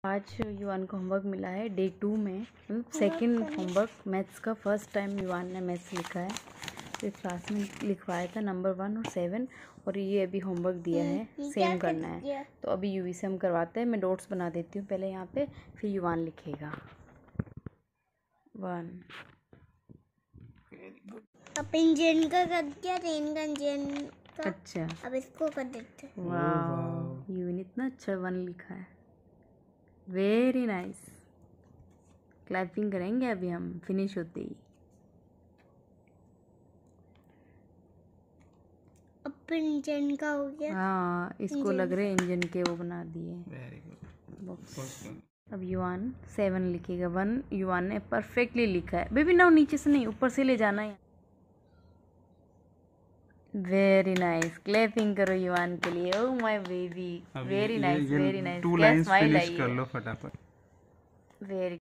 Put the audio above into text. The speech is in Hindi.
आज युवान को होमवर्क मिला है डे 2 में, सेकंड होमवर्क मैथ्स का। फर्स्ट टाइम युवान ने मैथ्स लिखा है। तो क्लास में लिखवाया था नंबर 1 और 7, और ये अभी होमवर्क दिया है, सेम करना है। तो अभी यूवी से हम करवाते हैं। मैं डॉट्स बना देती हूँ पहले यहाँ पे, फिर युवान लिखेगा 1। अब इंजन का कर दिया, ट्रेन का इंजन का। अच्छा, अब इसको कर देते हैं। वाह, युवी ने इतना अच्छा 1 लिखा है, वेरी नाइस। क्लैपिंग करेंगे अभी हम फिनिश होते ही। अब इंजन का हो गया। हाँ, इसको लग रहे इंजन के वो बना दिए। Very good. अब युवान 7 लिखेगा। 1 युवान ने परफेक्टली लिखा है। बेबी ना, नीचे से नहीं, ऊपर से ले जाना है। वेरी नाइस, क्लैपिंग करो युवान के लिए। Oh my baby, very nice, very nice. 2 lines finish कर लो फटाफट। वेरी